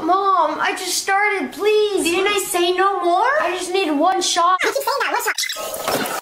Mom, I just started, please. Didn't I say no more? I just need one shot. I keep saying that, one shot.